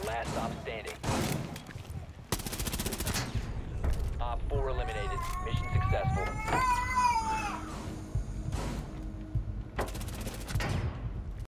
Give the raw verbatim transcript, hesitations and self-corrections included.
last stop standing. Op four eliminated. Mission successful.